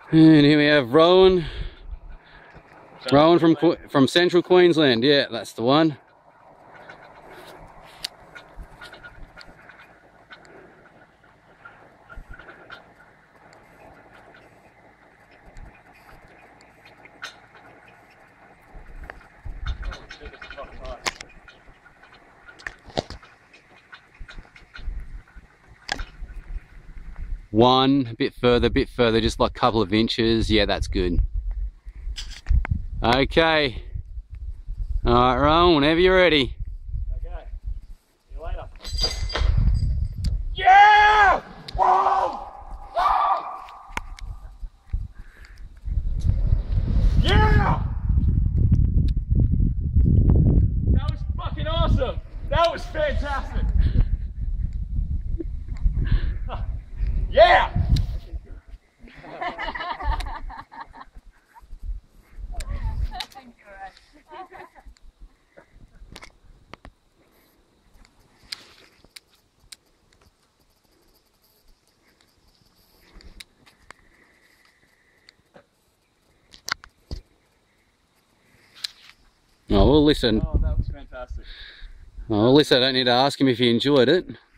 And here we have Rowin. Rowin from Central Queensland. Yeah, that's the one. One, a bit further, just like a couple of inches. Yeah, that's good. Okay. Alright, Rowin, whenever you're ready. Okay. See you later. Yeah! Whoa! Yeah! That was fucking awesome! That was fantastic! Yeah! Oh, well, listen. Oh, that was fantastic. Oh, well, listen, I don't need to ask him if he enjoyed it.